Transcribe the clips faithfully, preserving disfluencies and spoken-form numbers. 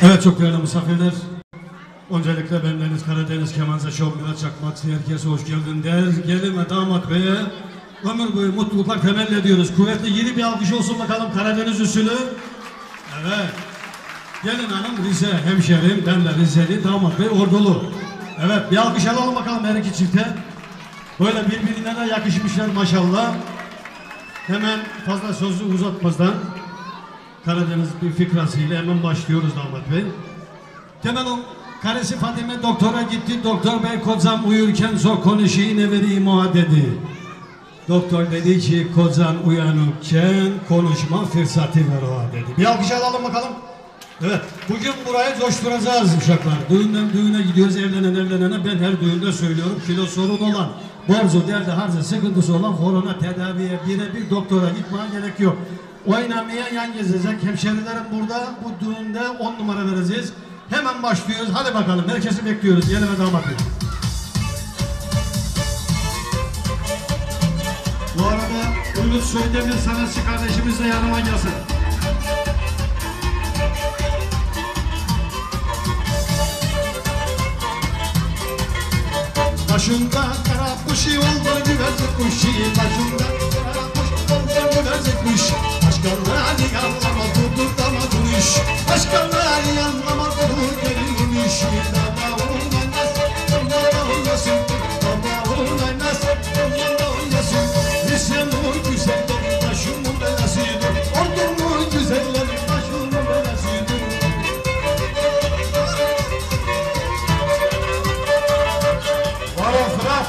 Evet, çok değerli misafirler. Öncelikle bendeniz Karadeniz Kemanza Show Miraç Çakmak. Herkese hoş geldin der. Gelin ve damat beye ömür boyu mutluluklar temelli ediyoruz. Kuvvetli yeni bir alkış olsun bakalım Karadeniz usulü. Evet. Gelin hanım Rize hemşerim. Ben de Rizeli, damat bey Ordulu. Evet, bir alkış alalım bakalım her iki çifte. Böyle birbirine de yakışmışlar maşallah. Hemen fazla sözü uzatmadan Karadeniz bir fikrasıyla hemen başlıyoruz damat bey. Temel o karısı Fatime doktora gitti. Doktor bey kocam uyurken zor konuşayım ne vereyim o dedi. Doktor dedi ki kocam uyanırken konuşma fırsatı ver o dedi. Bir alkış alalım bakalım. Evet, bugün burayı coşturacağız uşaklar. Düğünden düğüne gidiyoruz, evlenen evlenene. Ben her düğünde söylüyorum, kilo sorun olan, borcu, derdi, harcı, sıkıntısı olan korona tedaviye birebir doktora gitmeye gerek yok. Oynamaya yan gezecek hemşerilerim burada. Bu düğünde on numara vereceğiz. Hemen başlıyoruz. Hadi bakalım. Herkesi bekliyoruz. Gelin ve damat edin. Bu arada Ümit Soydemir sanatçı kardeşimiz de yanıma gelsin. Başında kara kuşu oldu güvercin kuşu. Başında kara kuşu oldu güvercin kuşu. Başkanları yanlama durdur dama duruş. Başkanları yanlama durdur gelinmiş. Dama oynaymaz, dama oynasın. Dama oynaymaz, dama oynasın. Rize'nin güzelleri başımın belasıdır. Ordu'nun güzelleri başımın belasıdır. Bravo Fırat.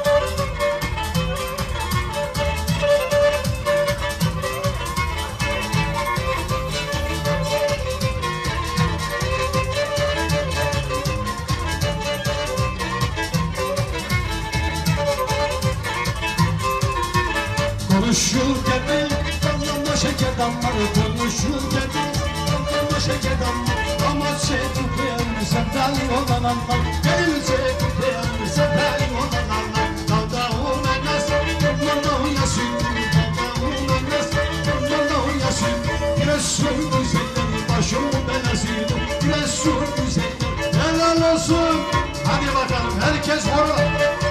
Konuşurken de damlama şeker damları. Konuşurken de damlama şeker damları. Ama çekip beğenmiş sevdali olan anlar. Gelince beğenmiş sevdali olan anlar. Dalda oynaymaz, damlanda oynasın. Dalda oynaymaz, damlanda oynasın. Giresun güzelleri başımın belasıydı. Giresun güzelleri helal olsun. Hadi bakalım herkes orada.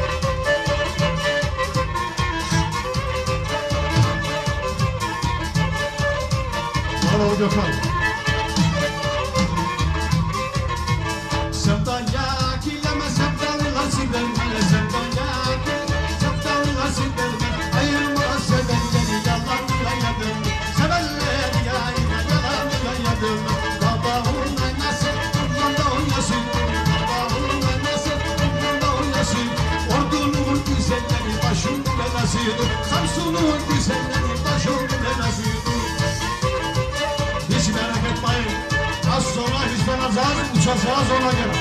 Bravo Gökhan. Sevdaya kileme sevdalılar sivermele. Sevdaya kileme sevdalılar sivermele. Ayırma sevenleri yalanla yadım. Sevenleri yayına yalanla yadım. Baba oynaymasın, kumanda oynasın. Baba oynaymasın, kumanda oynasın. Ordu'nun güzelleri başımın belasıdır. Samsun'un güzelleri başımın belasıdır. Hiç merak etmeyin. Az sonra hızlanacağız, uçacağız ona göre.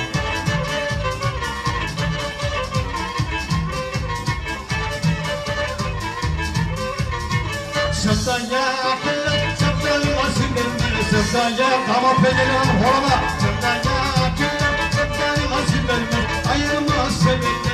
Sevdaya akıllı, sevdaya sinirmeli. Sevdaya kama peynirin horona. Sevdaya akıllı, sevdaya sinirmeli. Ayırmaz sevinli.